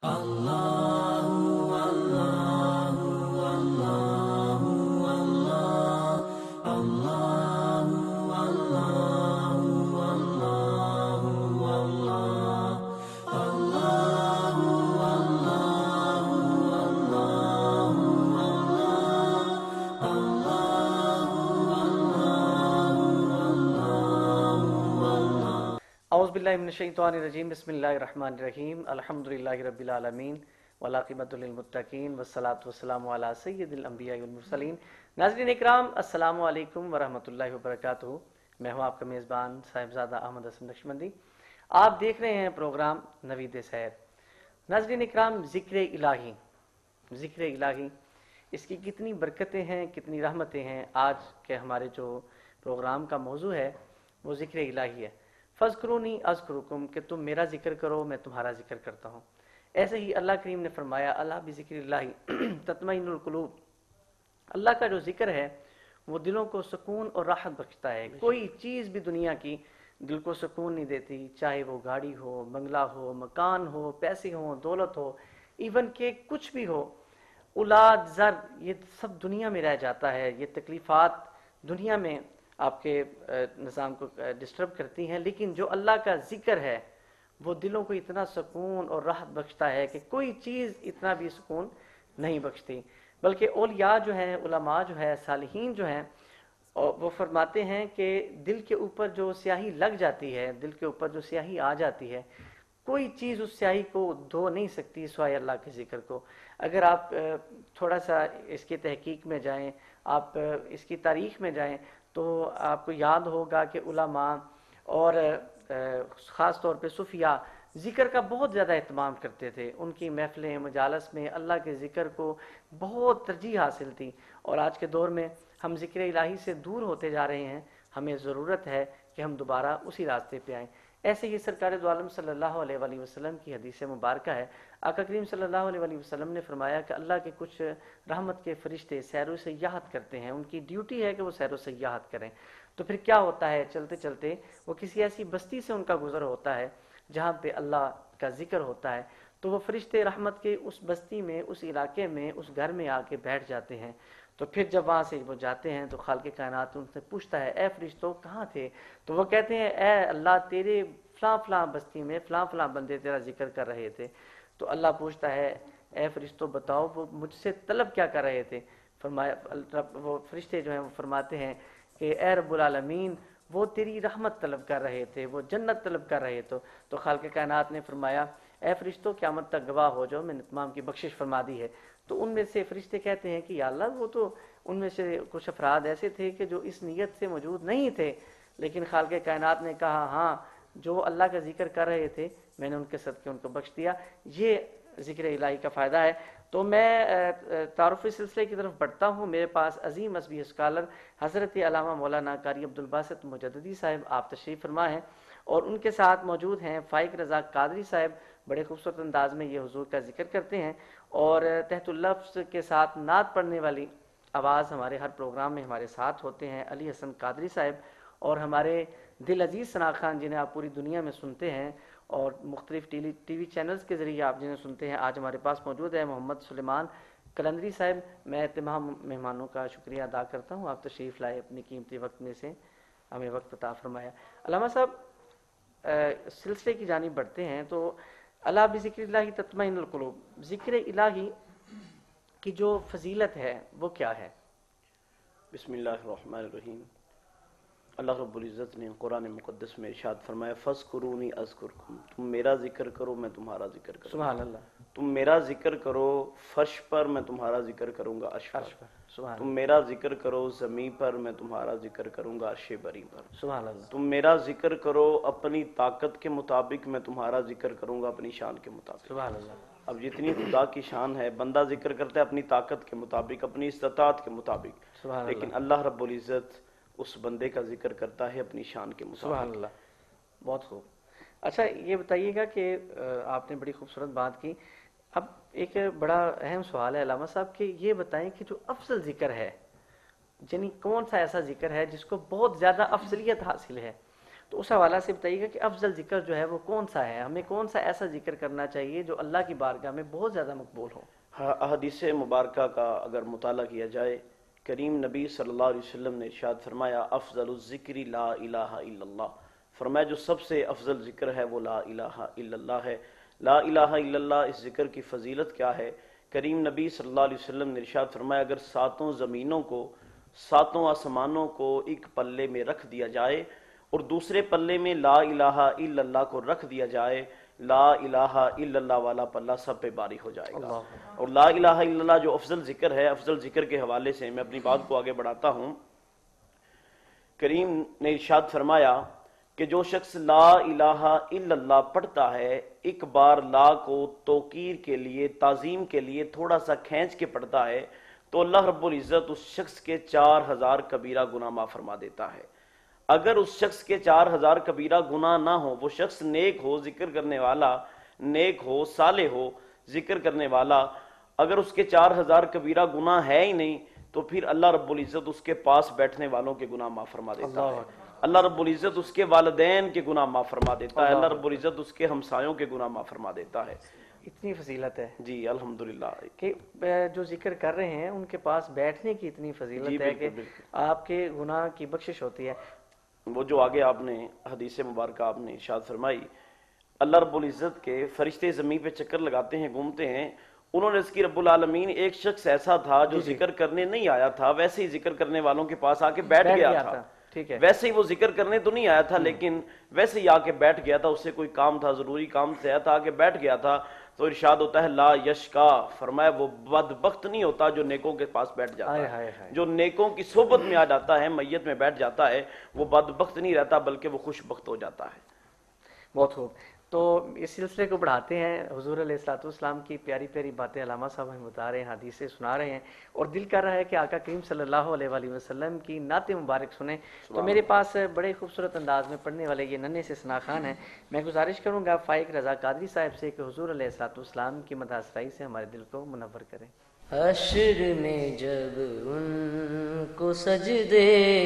اعوذ باللہ من الشیطان الرجیم بسم اللہ الرحمن الرحیم الحمدللہ رب العالمین والعاقبۃ للمتقین والصلاۃ والسلام علی سید الانبیاء والمرسلین۔ ناظرین اکرام، السلام علیکم ورحمۃ اللہ وبرکاتہ۔ میں ہوں آپ کا میزبان صاحبزادہ احمد حسن نقشبندی۔ آپ دیکھ رہے ہیں پروگرام نوید سیر۔ ناظرین اکرام، ذکر الہی اس کی کتنی برکتیں ہیں، کتنی رحمتیں ہیں۔ آج کے ہمارے جو پروگرام کا موضوع ہے وہ ذکر الہی ہے۔ فَاذْكُرُونِي أَذْكُرُكُمْ، کہ تم میرا ذکر کرو میں تمہارا ذکر کرتا ہوں۔ ایسے ہی اللہ کریم نے فرمایا اللہ بذکر اللہ تطمئن القلوب، اللہ کا جو ذکر ہے وہ دلوں کو سکون اور راحت بخشتا ہے۔ کوئی چیز بھی دنیا کی دل کو سکون نہیں دیتی، چاہے وہ گاڑی ہو، بنگلہ ہو، مکان ہو، پیسے ہوں، دولت ہو، ایون کہ کچھ بھی ہو، اولاد، زر، یہ سب دنیا میں رہ جاتا ہے۔ یہ تکلیفات دنیا میں آپ کے نظام کو ڈسٹرب کرتی ہیں، لیکن جو اللہ کا ذکر ہے وہ دلوں کو اتنا سکون اور راحت بخشتا ہے کہ کوئی چیز اتنا بھی سکون نہیں بخشتی۔ بلکہ اولیاء جو ہیں، علماء جو ہے، صالحین جو ہیں، وہ فرماتے ہیں کہ دل کے اوپر جو سیاہی لگ جاتی ہے، دل کے اوپر جو سیاہی آ جاتی ہے، کوئی چیز اس سیاہی کو دھو نہیں سکتی سوائے اللہ کے ذکر کو۔ اگر آپ تھوڑا سا اس کی تحقیق میں جائیں، آپ اس کی تاریخ میں جائیں، تو آپ کو یاد ہوگا کہ علماء اور خاص طور پہ صوفیاء ذکر کا بہت زیادہ اہتمام کرتے تھے۔ ان کی محفلیں، مجالس میں اللہ کے ذکر کو بہت ترجیح حاصل تھی، اور آج کے دور میں ہم ذکر الہی سے دور ہوتے جا رہے ہیں۔ ہمیں ضرورت ہے کہ ہم دوبارہ اسی راستے پہ آئیں۔ ایسے ہی سرکار دو عالم صلی اللہ علیہ وآلہ وسلم کی حدیث مبارکہ ہے، آقا کریم صلی اللہ علیہ وآلہ وسلم نے فرمایا کہ اللہ کے کچھ رحمت کے فرشتے سیر و سیاحت کرتے ہیں، ان کی ڈیوٹی ہے کہ وہ سیر و سیاحت کریں۔ تو پھر کیا ہوتا ہے، چلتے چلتے وہ کسی ایسی بستی سے ان کا گزر ہوتا ہے جہاں پہ اللہ کا ذکر ہوتا ہے، تو وہ فرشتے رحمت کے اس بستی میں، اس علاقے میں، اس گھر میں آ کے بیٹھ جاتے ہیں۔ تو پھر جب وہاں سے وہ جاتے ہیں تو خالق کائنات ان سے پوچھتا ہے اے فرشتوں کہاں تھے؟ تو وہ کہتے ہیں اے اللہ تیرے فلاں فلاں بستی میں فلاں فلاں بندے تیرا ذکر کر رہے تھے۔ تو اللہ پوچھتا ہے اے فرشتوں بتاؤ وہ مجھ سے طلب کیا کر رہے تھے؟ فرمایا وہ فرشتے جو ہیں وہ فرماتے ہیں کہ اے رب العالمین وہ تیری رحمت طلب کر رہے تھے، وہ جنت طلب کر رہے تھے۔ تو خالق کائنات نے فرمایا اے فرشتوں قیامت تک گواہ ہو جاؤ، میں نے تمام کی بخشش فرما دی ہے۔ تو ان میں سے فرشتے کہتے ہیں کہ یا اللہ وہ تو ان میں سے کچھ افراد ایسے تھے کہ جو اس نیت سے موجود نہیں تھے، لیکن خالق کائنات نے کہا ہاں جو اللہ کا ذکر کر رہے تھے میں نے ان کے صدقے ان کو بخش دیا۔ یہ ذکر الہی کا فائدہ ہے۔ تو میں تعارفی سلسلے کی طرف بڑھتا ہوں۔ میرے پاس عظیم مذہبی اسکالر حضرت علامہ مولانا قاری عبدالباسط مجددی صاحب آپ تشریف فرما ہیں، اور ان کے ساتھ موجود ہیں فائق رضا قادری صاحب، بڑے خوبصورت انداز میں یہ حضور کا ذکر کرتے ہیں، اور تحت اللفظ کے ساتھ نعت پڑھنے والی آواز ہمارے ہر پروگرام میں ہمارے ساتھ ہوتے ہیں علی حسن قادری صاحب، اور ہمارے دل عزیز ثنا خان جنہیں آپ پوری دنیا میں سنتے ہیں اور مختلف ٹی وی چینلز کے ذریعے آپ جنہیں سنتے ہیں، آج ہمارے پاس موجود ہے محمد سلیمان کلندری صاحب۔ میں تمام مہمانوں کا شکریہ ادا کرتا ہوں، آپ تشریف لائے، اپنی قیمتی وقت میں سے ہمیں وقت عطا فرمایا۔ علامہ صاحب سلسلے کی جانب بڑھتے ہیں، تو اللہ بذکر اللہ تطمئن القلوب، ذکر الہی کی جو فضیلت ہے وہ کیا ہے؟ بسم اللہ الرحمن الرحیم۔ اللہ رب العزت نے قرآن مقدس میں ارشاد فرمایا فَاذْكُرُونِي أَذْكُرْكُمْ، تم میرا ذکر کرو میں تمہارا ذکر کروں گا۔ سبحان اللہ۔ تم میرا ذکر کرو فرش پر میں تمہارا ذکر کروں گا عرش پر۔ سبحان تم میرا ذکر کرو زمین پر میں تمہارا ذکر کروں گا عرش بری پر۔ سبحان اللہ۔ تم میرا ذکر کرو اپنی طاقت کے مطابق میں تمہارا ذکر کروں گا اپنی شان کے مطابق۔ سبحان اللہ۔ اب جتنی خدا کی شان ہے بندہ ذکر کرتا ہے اپنی طاقت کے مطابق، اپنی استطاعت کے مطابق، سبحان لیکن اللہ رب العزت اس بندے کا ذکر کرتا ہے اپنی شان کے مطابق۔ سبحان اللہ، بہت خوب۔ اچھا یہ بتائیے گا کہ آپ نے بڑی خوبصورت بات کی، اب ایک بڑا اہم سوال ہے علامہ صاحب کہ یہ بتائیں کہ جو افضل ذکر ہے، یعنی کون سا ایسا ذکر ہے جس کو بہت زیادہ افضلیت حاصل ہے؟ تو اس حوالہ سے بتائیے گا کہ افضل ذکر جو ہے وہ کون سا ہے، ہمیں کون سا ایسا ذکر کرنا چاہیے جو اللہ کی بارگاہ میں بہت زیادہ مقبول ہو؟ احادیث مبارکہ کا اگر مطالعہ کیا جائے، کریم نبی صلی اللہ علیہ وسلم نے ارشاد فرمایا افضل الذکر لا الہ الا اللہ، فرمایا جو سب سے افضل ذکر ہے وہ لا الہ الا اللہ ہے۔ لا الہ الا اللہ، اس ذکر کی فضیلت کیا ہے؟ کریم نبی صلی اللہ علیہ وسلم نے ارشاد فرمایا اگر ساتوں زمینوں کو، ساتوں آسمانوں کو ایک پلے میں رکھ دیا جائے اور دوسرے پلے میں لا الہ الا اللہ کو رکھ دیا جائے، لا الہ الا اللہ والا پلہ سب پہ باری ہو جائے گا۔ اور لا الہ الا اللہ جو افضل ذکر ہے، افضل ذکر کے حوالے سے میں اپنی بات کو آگے بڑھاتا ہوں۔ کریم نے ارشاد فرمایا کہ جو شخص لا الہ الا اللہ پڑھتا ہے، ایک بار لا کو توقیر کے لیے، تعظیم کے لیے تھوڑا سا کھینچ کے پڑھتا ہے تو اللہ رب العزت اس شخص کے 4000 کبیرہ گناہ معاف فرما دیتا ہے۔ اگر اس شخص کے 4000 کبیرہ گناہ نہ ہو، وہ شخص نیک ہو، ذکر کرنے والا نیک ہو، صالح ہو، ذکر کرنے والا، اگر اس کے 4000 کبیرہ گناہ ہے ہی نہیں تو پھر اللہ رب العزت اس کے پاس بیٹھنے والوں کے گناہ معاف فرما دیتا ہے۔ اللہ رب العزت اس کے والدین کے گناہ معاف فرما دیتا ہے، اللہ رب العزت اس کے ہمسایوں کے گناہ معاف فرما دیتا ہے۔ اتنی فضیلت ہے جی الحمدللہ کہ جو ذکر کر رہے ہیں ان کے پاس بیٹھنے کی اتنی فضیلت ہے کہ آپ کے گناہ کی بخشش ہوتی ہے۔ وہ جو آگے آپ نے حدیث مبارکہ آپ نے ارشاد فرمائی، اللہ رب العزت کے فرشتے زمین پہ چکر لگاتے ہیں، گھومتے ہیں، انہوں نے اس کی رب العالمین ایک شخص ایسا تھا جو ذکر کرنے نہیں آیا تھا، ویسے ہی ذکر کرنے والوں کے پاس آ کے بیٹھ گیا تھا۔ ویسے ہی وہ ذکر کرنے تو نہیں آیا تھا لیکن ویسے ہی آ کے بیٹھ گیا تھا، اس سے کوئی کام تھا، ضروری کام سے آیا تھا، آ کے بیٹھ گیا تھا۔ تو ارشاد ہوتا ہے لا یشکا، فرمایا وہ بدبخت نہیں ہوتا جو نیکوں کے پاس بیٹھ جاتا ہے، جو نیکوں کی صحبت میں آ جاتا ہے، میت میں بیٹھ جاتا ہے، وہ بدبخت نہیں رہتا بلکہ وہ خوش بخت ہو جاتا ہے۔ بہت خوب، تو اس سلسلے کو بڑھاتے ہیں۔ حضور علیہ الصلوۃ والسلام کی پیاری پیاری باتیں علامہ صاحب ہمیں بتا رہے ہیں، حدیثیں سنا رہے ہیں، اور دل کر رہا ہے کہ آقا کریم صلی اللہ علیہ وآلہ وسلم کی نعت مبارک سنیں۔ تو میرے پاس بڑے خوبصورت انداز میں پڑھنے والے یہ ننھے سے ثنا خوان ہیں، میں گزارش کروں گا فائق رضا قادری صاحب سے کہ حضور علیہ الصلوۃ والسلام کی مدح سرائی سے ہمارے دل کو منور کریں۔ حشر میں جب ان کو سجدے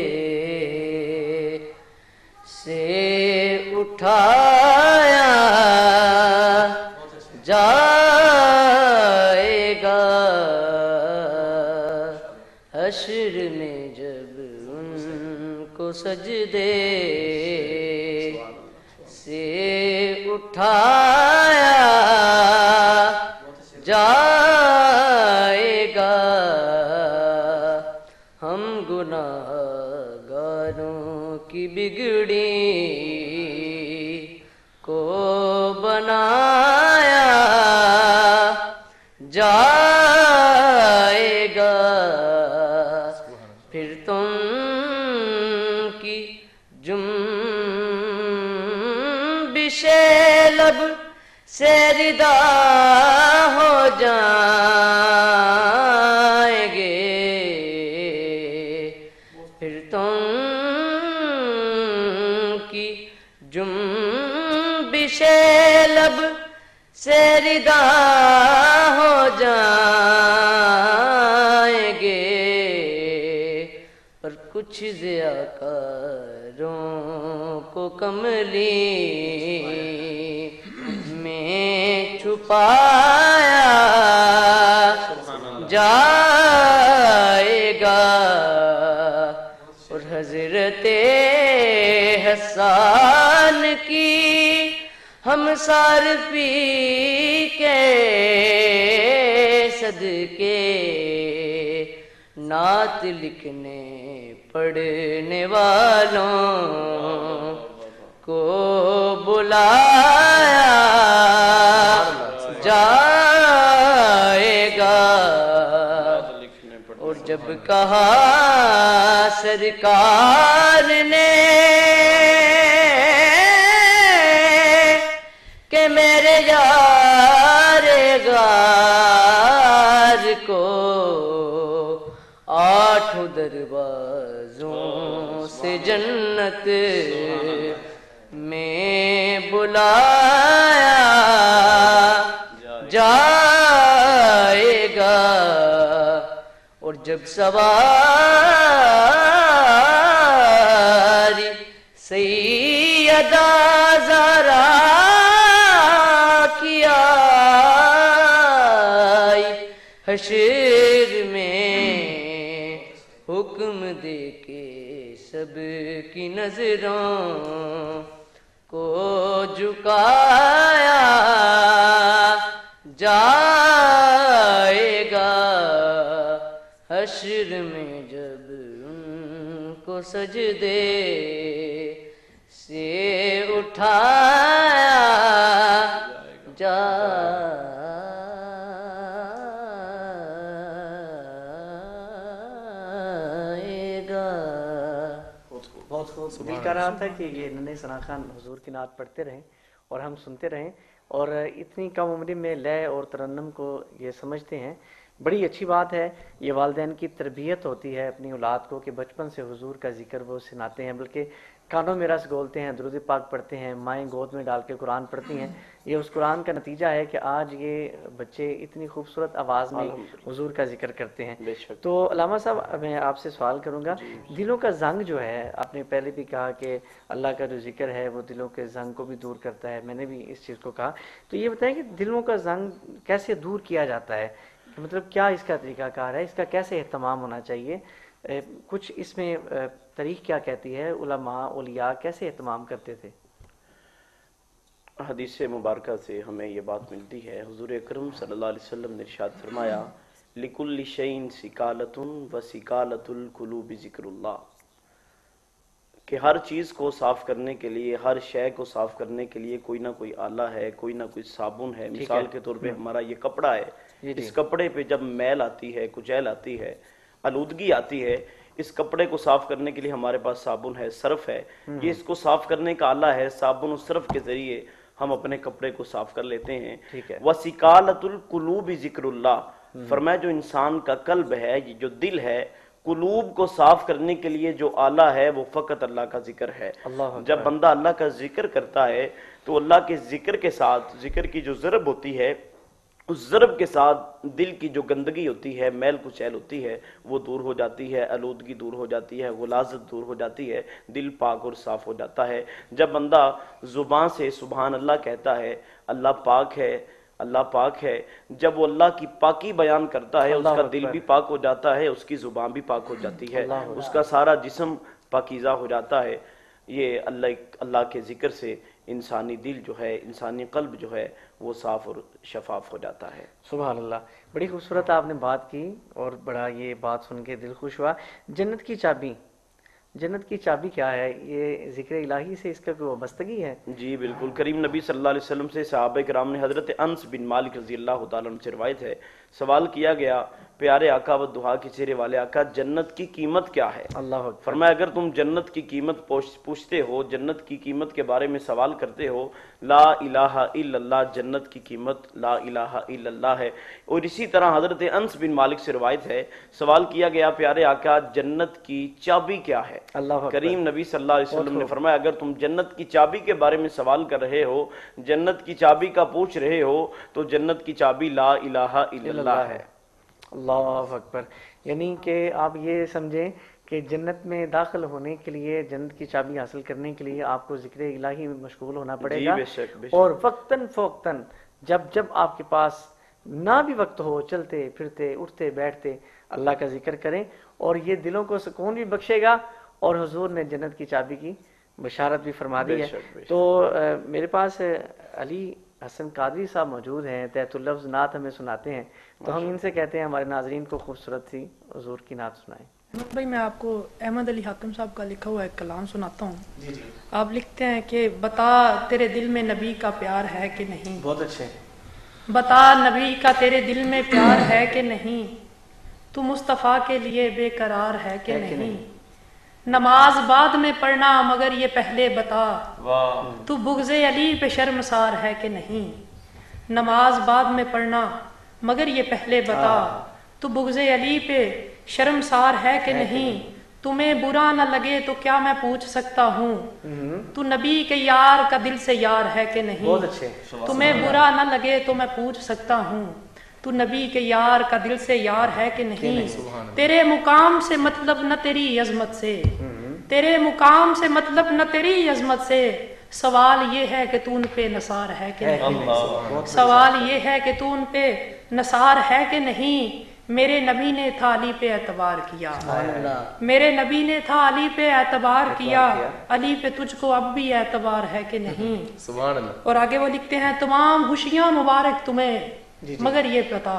سے اٹھایا جائے گا، حشر میں جب ان کو سجدے سے اٹھایا جائے گا، ہم گناہ گاروں کی بگڑی کو بنایا جائے گا، پھر تم کی جنبش لب سے ردا ہو جائیں گے، پھر تم کی جنبش لب سے ردا ہو جائیں گے، پر کچھ ضیاءکاروں کو کملی میں چھپایا جائے گا، اور حضرت حسان کی ہم صارفی کے صدقے نعت لکھنے پڑھنے والوں کو بلایا جائے گا، اور جب کہا سرکار نے کہ میرے یار غار کو 8 دروازوں سے جنت میں بلایا جائے گا، اور جب سواری سعید حشر میں حکم دے کے سب کی نظروں کو جھکایا جائے گا، حشر میں جب ان کو سجدے سے اٹھایا جائے گا۔ بہت خوب، دل کر رہا تھا کہ یہ ننھے ثنا خان حضور کی نعت پڑھتے رہیں اور ہم سنتے رہیں، اور اتنی کم عمری میں لے اور ترنم کو یہ سمجھتے ہیں، بڑی اچھی بات ہے۔ یہ والدین کی تربیت ہوتی ہے اپنی اولاد کو کہ بچپن سے حضور کا ذکر وہ سناتے ہیں، بلکہ کانوں میں رس گھولتے ہیں، درود پاک پڑھتے ہیں، مائیں گود میں ڈال کے قرآن پڑھتی ہیں۔ یہ اس قرآن کا نتیجہ ہے کہ آج یہ بچے اتنی خوبصورت آواز میں حضور کا ذکر کرتے ہیں۔ تو علامہ صاحب، میں آپ سے سوال کروں گا، دلوں کا زنگ جو ہے، آپ نے پہلے بھی کہا کہ اللہ کا جو ذکر ہے وہ دلوں کے زنگ کو بھی دور کرتا ہے، میں نے بھی اس چیز کو کہا، تو یہ بتائیں کہ دلوں کا زنگ کیسے دور کیا جاتا ہے، مطلب کیا اس کا طریقہ کار ہے، اس کا کیسے اہتمام ہونا چاہیے، کچھ اس میں تاریخ کیا کہتی ہے، علماء اولیاء کیسے اہتمام کرتے تھے؟ حدیث مبارکہ سے ہمیں یہ بات ملتی ہے، حضور اکرم صلی اللہ علیہ وسلم نے ارشاد فرمایا لِكُلِّ شَيْءٍ سِكَالَةٌ وَسِكَالَةُ الْقُلُوبِ ذِكْرُ اللَّهِ، کہ ہر چیز کو صاف کرنے کے لیے، ہر شے کو صاف کرنے کے لیے کوئی نہ کوئی آلہ ہے، کوئی نہ کوئی صابن ہے۔ مثال کے طور پہ ہمارا یہ کپڑا ہے، اس کپڑے پہ جب میل آتی ہے، کچیل آتی ہے، آلودگی آتی ہے، اس کپڑے کو صاف کرنے کے لیے ہمارے پاس صابن ہے، سرف ہے، یہ اس کو صاف کرنے کا آلہ ہے، صابن اور سرف کے ذریعے ہم اپنے کپڑے کو صاف کر لیتے ہیں۔ وَسِكَالَةُ الْقُلُوبِ ذِكْرُ اللَّهِ، فرمایا جو انسان کا قلب ہے، یہ جو دل ہے، قلوب کو صاف کرنے کے لیے جو آلہ ہے وہ فقط اللہ کا ذکر ہے۔ جب بندہ اللہ کا ذکر کرتا ہے تو اللہ کے ذکر کے ساتھ، ذکر کی جو ضرب ہوتی ہے، اس ضرب کے ساتھ دل کی جو گندگی ہوتی ہے، میل کچیل ہوتی ہے، وہ دور ہو جاتی ہے، آلودگی دور ہو جاتی ہے، غلاظت دور ہو جاتی ہے، دل پاک اور صاف ہو جاتا ہے۔ جب بندہ زبان سے سبحان اللہ کہتا ہے، اللہ پاک ہے، اللہ پاک ہے، جب وہ اللہ کی پاکی بیان کرتا ہے، اس کا دل بھی پاک ہو جاتا ہے، اس کی زبان بھی پاک ہو جاتی ہے، اس کا سارا جسم پاکیزہ ہو جاتا ہے۔ یہ اللہ کے ذکر سے انسانی دل جو ہے، انسانی قلب جو ہے، وہ صاف اور شفاف ہو جاتا ہے۔ سبحان اللہ، بڑی خوبصورت آپ نے بات کی اور بڑا یہ بات سن کے دل خوش ہوا۔ جنت کی چابی، جنت کی چابی کیا ہے؟ یہ ذکر الہی سے اس کا کوئی وابستگی ہے؟ جی بالکل، کریم نبی صلی اللہ علیہ وسلم سے صحابہ کرام نے حضرت انس بن مالک رضی اللہ تعالیٰ عنہ سے روایت ہے، سوال کیا گیا پیارے آقا و دعا کے چہرے والے آقا، جنت کی قیمت کیا ہے؟ اللہ اکبر۔ فرمایا اگر تم جنت کی قیمت پوچھتے ہو، جنت کی قیمت کے بارے میں سوال کرتے ہو، لا الہ الا اللہ، جنت کی قیمت لا الہ الا اللہ ہے۔ اور اسی طرح حضرت انس بن مالک سے روایت ہے، سوال کیا گیا پیارے آقا جنت کی چابی کیا ہے؟ اللہ اکبر۔ کریم نبی صلی اللہ علیہ وسلم نے فرمایا اگر تم جنت کی چابی کے بارے میں سوال کر رہے ہو، جنت کی چابی کا پوچھ رہے ہو، تو جنت کی چابی لا الہ الا اللہ ہے۔ اللہ اکبر، یعنی کہ آپ یہ سمجھیں کہ جنت میں داخل ہونے کے لیے، جنت کی چابی حاصل کرنے کے لیے آپ کو ذکر الہی میں مشغول ہونا پڑے گا، اور وقتاً فوقتاً جب جب آپ کے پاس نہ بھی وقت ہو، چلتے پھرتے اٹھتے بیٹھتے اللہ کا ذکر کریں، اور یہ دلوں کو سکون بھی بخشے گا، اور حضور نے جنت کی چابی کی بشارت بھی فرما دی ہے۔ تو میرے پاس علی حسن قادری صاحب موجود ہیں، تحت اللفظ نعت ہمیں سناتے ہیں، تو ہم ان سے کہتے ہیں ہمارے ناظرین کو خوبصورت سی حضور کی نعت سنائیں۔ احمد بھائی، میں آپ کو احمد علی حاکم صاحب کا لکھا ہوا ایک کلام سناتا ہوں۔ آپ لکھتے ہیں کہ بتا تیرے دل میں نبی کا پیار ہے کہ نہیں، بہت اچھے، بتا نبی کا تیرے دل میں پیار ہے کہ نہیں، تو مصطفیٰ کے لیے بے قرار ہے کہ نہیں، نماز بعد میں پڑھنا مگر یہ پہلے بتا، تو بغض علی پہ شرمسار ہے کہ نہیں، نماز بعد میں پڑھنا مگر یہ پہلے بتا، تو بغض علی پہ شرمسار ہے کہ نہیں، تمہیں برا نہ لگے تو کیا میں پوچھ سکتا ہوں، تو نبی کے یار کا دل سے یار ہے کہ نہیں، تمہیں برا نہ لگے تو میں پوچھ سکتا ہوں، تو نبی کے یار کا دل سے یار ہے کہ نہیں، تیرے مقام سے مطلب نہ تیری عظمت سے، تیرے مقام سے مطلب نہ تیری عظمت سے، सवाल ये है कि तू उन पे नसार है कि नहीं, बहुत सवाल ये है कि तू उन पे नसार है कि नहीं। मेरे नबी ने था अली पे एतबार किया, मेरे नबी ने था अली पे एतबार किया, अली पे तुझको अब भी एतबार है कि नहीं। सुभान अल्लाह। और आगे वो लिखते हैं तमाम खुशियां मुबारक तुम्हें मगर ये बता,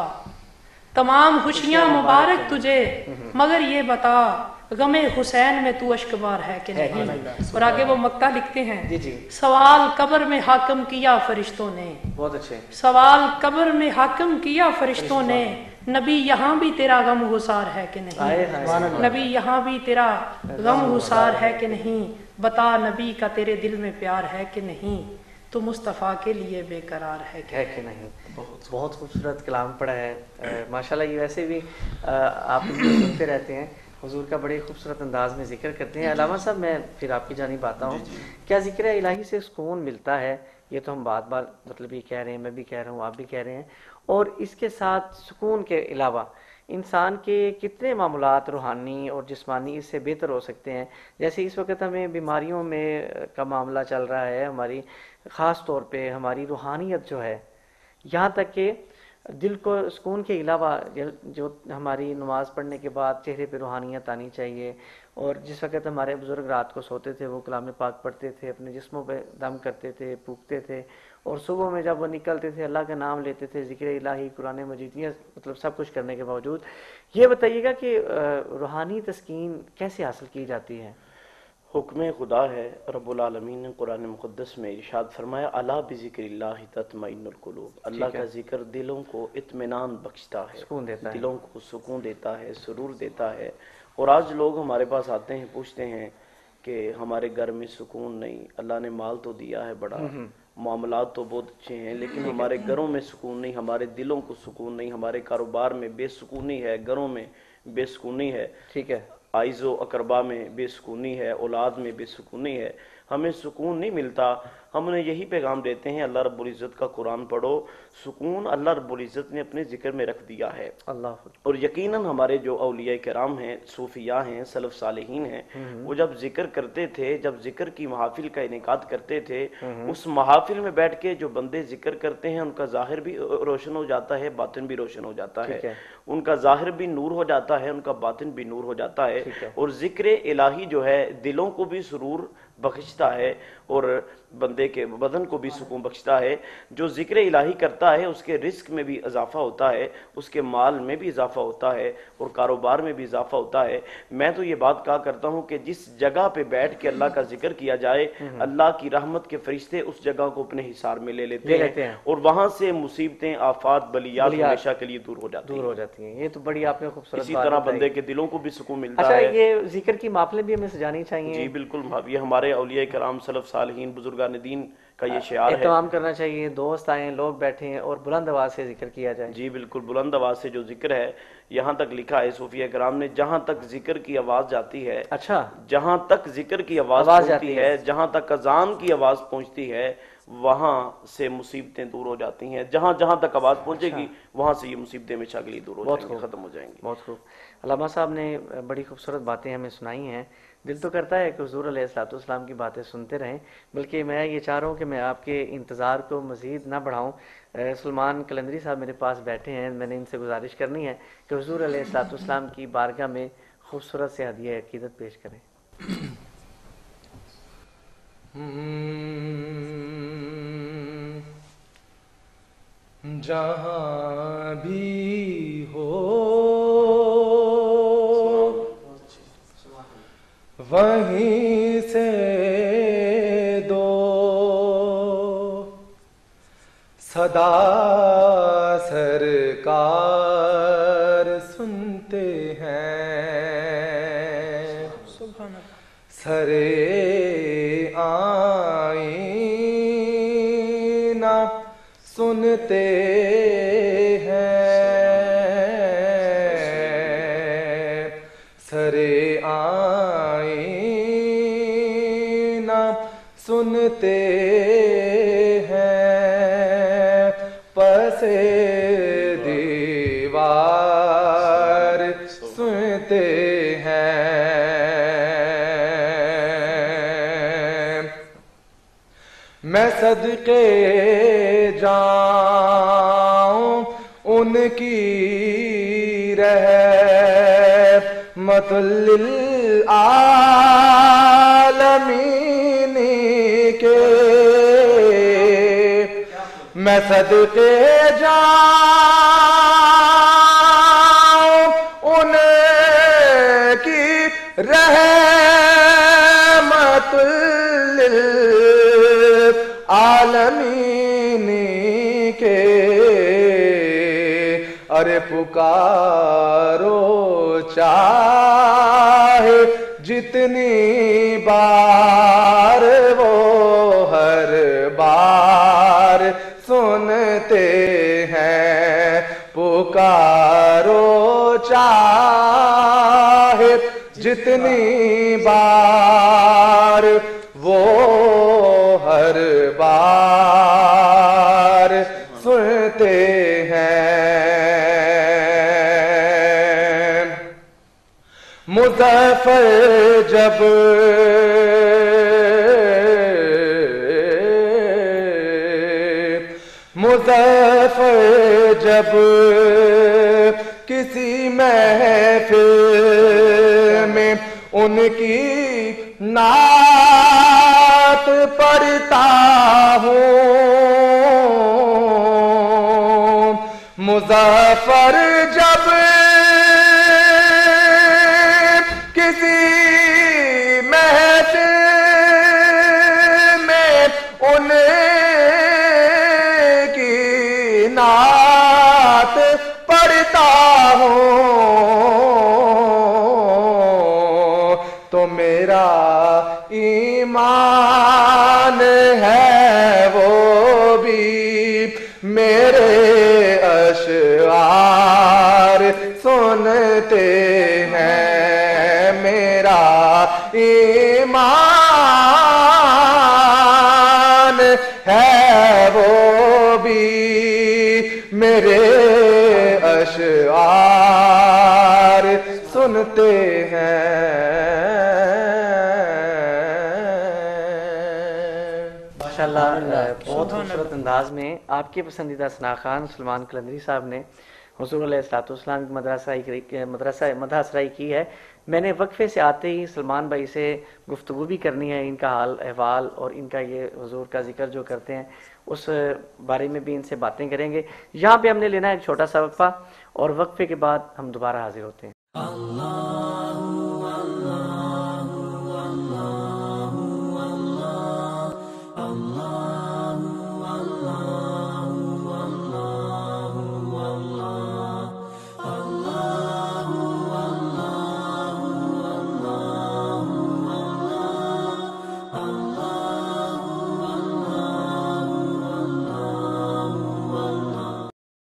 तमाम खुशियां मुबारक तुझे मगर ये बता, गमे हुसैन में तू अश्कबार है कि नहीं। और आगे वो मक्ता लिखते हैं जी जी, सवाल कब्र में हाकम किया फरिश्तों ने, बहुत अच्छे। सवाल कब्र में हाकम किया फरिश्तों ने, नबी यहाँ भी तेरा गम गुसार है कि नहीं, नबी यहाँ भी तेरा गम गुसार है कि नहीं। बता नबी का तेरे दिल में प्यार है कि नहीं, तो मुस्तफ़ा के लिए बेकरार है कि नहीं। बहुत खूबसूरत कलाम पढ़ा है माशाल्लाह। ये वैसे भी आप सुनते रहते हैं, हुजूर का बड़े खूबसूरत अंदाज में जिक्र करते हैं। अलामा साहब, मैं फिर आपकी जानिब आता हूँ, क्या जिक्र इलाही से सुकून मिलता है? ये तो हम बार बार मतलब ये कह रहे हैं, मैं भी कह रहा हूँ, आप भी कह रहे हैं। और इसके साथ सुकून के अलावा इंसान के कितने मामलात रूहानी और जिस्मानी इससे बेहतर हो सकते हैं? जैसे इस वक्त हमें बीमारियों में का मामला चल रहा है, हमारी ख़ास तौर पे हमारी रूहानियत जो है, यहाँ तक कि दिल को सुकून के अलावा जो हमारी नमाज़ पढ़ने के बाद चेहरे पे रूहानियत आनी चाहिए। और जिस वक्त हमारे बुज़ुर्ग रात को सोते थे वो कलाम पाक पढ़ते थे, अपने जिस्मों पे दम करते थे, फूकते थे, और सुबह में जब वो निकलते थे अल्लाह का नाम लेते थे, ज़िक्र इलाही, कुरान मजीद, ये मतलब सब कुछ करने के बावजूद ये बताइएगा कि रूहानी तस्कीन कैसे हासिल की जाती है? हुक्म खुदा है, रब्बुल आलमीन ने कुरान मुक़द्दस में इरशाद फरमाया, अला बिज़िक्रिल्लाहि तत्मइन्नुल कुलूब। अल्लाह का जिक्र दिलों को इत्मीनान बख्शता है, सुकून देता है, दिलों को सुकून देता है, सुरूर देता है। और आज लोग हमारे पास आते हैं, पूछते हैं कि हमारे घर में सुकून नहीं, अल्लाह ने माल तो दिया है बड़ा, मामलात तो बहुत अच्छे हैं, लेकिन हमारे घरों में सुकून नहीं, हमारे दिलों को सुकून नहीं, हमारे कारोबार में बेसुकूनी है, घरों में बेसुकूनी है, ठीक है, आइज़ो अकरबा में बेसुकूनी है, औलाद में बेसुकूनी है, हमें सुकून नहीं मिलता। हमने यही पैगाम देते हैं, अल्लाह रब्बुल इज़्ज़त का कुरान पढ़ो, सुकून अल्लाह रब्बुल इज़्ज़त ने अपने जिक्र में रख दिया है। अल्लाह। और यकीनन हमारे जो औलिया किराम हैं, सूफिया हैं, सलफ सालिहीन हैं, वो जब जिक्र करते थे, जब जिक्र की महाफिल का इनेकाद करते थे, उस महाफिल में बैठ के जो बंदे जिक्र करते हैं उनका जाहिर भी रोशन हो जाता है, बातिन भी रोशन हो जाता है, उनका जाहिर भी नूर हो जाता है, उनका बातिन भी नूर हो जाता है। और जिक्र इलाही जो है दिलों को भी सुरूर बख्शता है और बंदे के बदन को भी सुकून बख्शता है। जो जिक्र इलाही करता है उसके रिस्क में भी इजाफा होता है, उसके माल में भी इजाफा होता है और कारोबार में भी इजाफा होता है। मैं तो ये बात कहा करता हूँ कि जिस जगह पे बैठ के अल्लाह का जिक्र किया जाए, अल्लाह की रहमत के फरिश्ते उस जगह को अपने हिसार में ले लेते हैं और वहां से मुसीबतें, आफात, बलियात हमेशा के लिए दूर हो जाती हैं। ये तो बड़ी आपने खूबसूरत इसी तरह बंदे के दिलों को भी सुकून मिलता है। अच्छा, ये जिक्र की महफिलें भी हमें सजानी चाहिए। जी बिल्कुल, ये हमारे औलिया कराम, सलफ सालिहीन, बुजुर्गान दीन का ये शियार है। एहतमाम करना चाहिए, दोस्त आए, लोग बैठे हैं और बुलंद आवाज से जिक्र किया जाए। जी बिल्कुल, बुलंद आवाज से जो जिक्र है, यहाँ तक लिखा है सूफिया कराम ने, जहाँ तक जिक्र की आवाज जाती है, अच्छा, जहाँ तक जिक्र की आवाज पहुंचती है, जहाँ तक अजान की आवाज पहुंचती है, वहां से मुसीबतें दूर हो जाती हैं। जहाँ जहाँ तक आवाज पहुंचेगी वहां से ये मुसीबतें हमेशा के लिए दूर हो जाएंगी, खत्म हो जाएंगी। बहुत खूब। अल्लामा साहब ने बड़ी खूबसूरत बातें हमें सुनाई हैं। दिल तो करता है कि हुजूर अलैहिस्सलाम की बातें सुनते रहें, बल्कि मैं ये चाह रहा हूँ कि मैं आपके इंतज़ार को मज़ीद ना बढ़ाऊँ। सलमान कलंदरी साहब मेरे पास बैठे हैं, मैंने इनसे गुजारिश करनी है कि हुजूर अलैहिस्सलाम की बारगाह में खूबसूरत से हदिया अकीदत पेश करें। जहाँ भी हो वहीं से दो सदा सरकार सुनते हैं, सरे आईना सुनते हैं, सरे आईना सुनते हैं, पसे दीवार सुनते हैं। सदके जाऊं उनकी रहमतुल आलमीन के। मैं सदके जाऊं उनकी रहमतुल आलमीन के। अरे पुकारो चाहे जितनी बार वो हर बार सुनते हैं। पुकारो चाहे जितनी बार वो हर बार सुनते हैं। मुज़फ़्फ़र जब मुज़फ़्फ़र जब किसी महफ़िल में उनकी नात पढ़ता हूँ। मुज़फ़्फ़र जब किसी महफ़िल में उनकी नात पढ़ता हूँ तो मेरा ईमान है वो भी मेरे अशआर सुनते हैं। मेरा ईमान है वो भी मेरे अशआर सुनते हैं। माशाल्लाह, बहुत खूबसूरत अंदाज में आपके पसंदीदा सना खान सलमान कलंदरी साहब ने हुज़ूर अलैहिस्सलाम की मदह असराई की है। मैंने वक्फे से आते ही सलमान भाई से गुफ्तगू भी करनी है, इनका हाल अहवाल और इनका ये हुज़ूर का जिक्र जो करते हैं उस बारे में भी इनसे बातें करेंगे। यहाँ पे हमने लेना है एक छोटा सा वक्फा और वक्फे के बाद हम दोबारा हाजिर होते हैं।